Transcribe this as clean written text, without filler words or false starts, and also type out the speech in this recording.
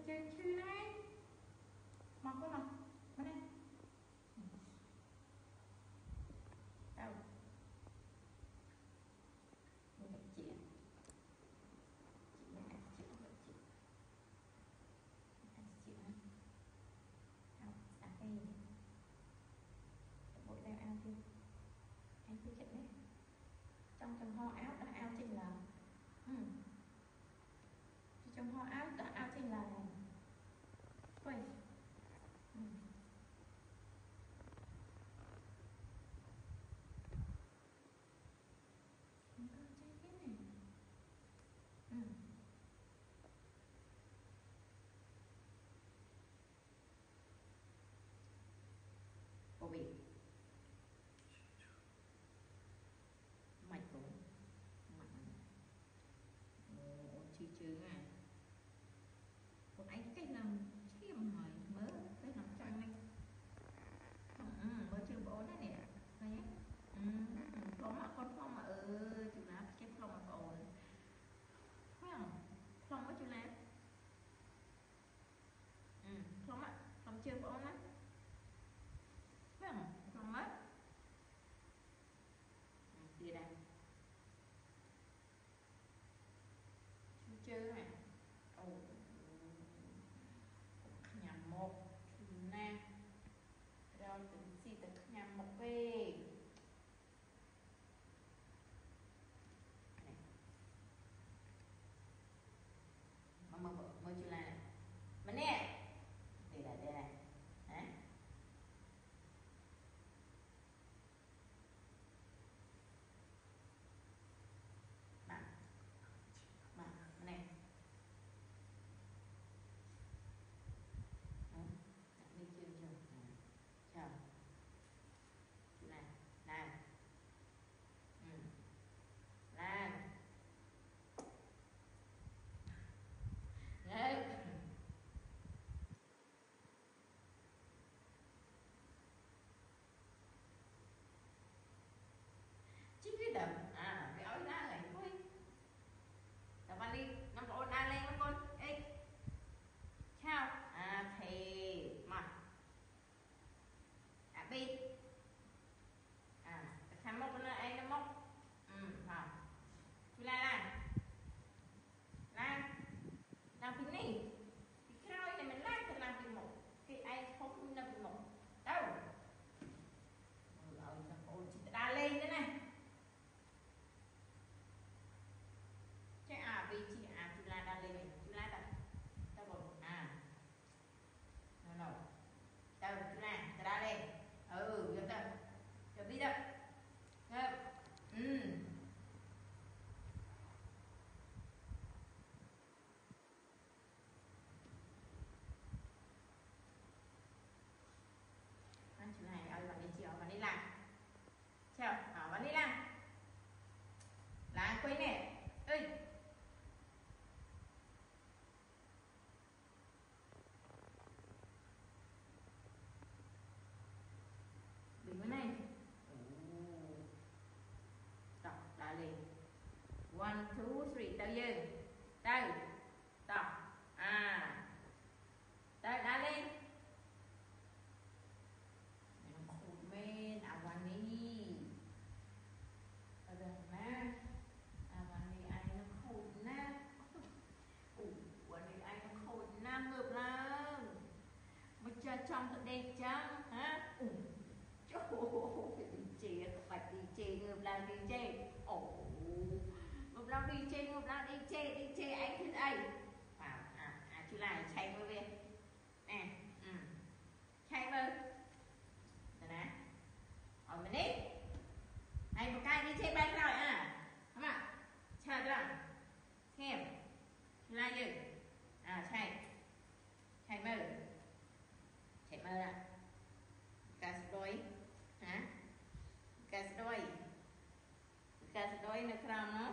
chơi chơi này mọc có mọc bên đây đâu mình phải chị mới ăn chị ăn chị không ăn cái gì bộ đeo ao chưa anh cứ chạy đấy trong ho áo đã ao trên là trong ho áo đã ao trên là này quay cô bị mạch cũng mạch chi chứ à một anh cách làm chiêm hỏi mới cái làm trăng này mới chưa bố đấy nè thấy phong mà con phong mà chú lá cái phong mà ổn phải không phong với chú lá phong ạ phong chưa bố lắm phải không phong mất đi đây chưa này nhằm một nè rồi tính gì tính nhằm một về mới chưa này mà nè đây này đấy bạn này đi chưa chào chỗ này làm làm đấy chính cái đầm cái áo ra này thôi tập ăn đi năm con ăn lên năm con ê chào thì mà bi tham mốc nó anh nó mốc hả chú làm cái này cái roi này mình làm thì làm cái một cái anh không làm cái một đâu rồi ôi chị ta lên thế này chứ vì chị chú la đa lên này chú la ta còn nó đâu chú la ta đa lên giờ ta giờ đi đâu anh chú này ơi bạn đi chiều bạn đi làm chiều bạn đi làm là quên nè ơi đừng cái này đọc đã liền 1, 2, 3 tao dừng đây đọc đây đã lên khụt menวันนี้เดินนะวันนี้ไอ้nó khụtนะวันนี้ไอ้nó khụtนะngược lên mà cho trong thật đẹp chăng hả trời ơi chị phải đi chê ngược lại đi chê ngược lại đi chê anh thích ấy chú lại chạy mới về nè chạy mới rồi nè mình đi này một cái đi chê bay rồi không ạ chờ rồi xem chú lại dừng chạy mơ cà đôi cà đôi nó không nó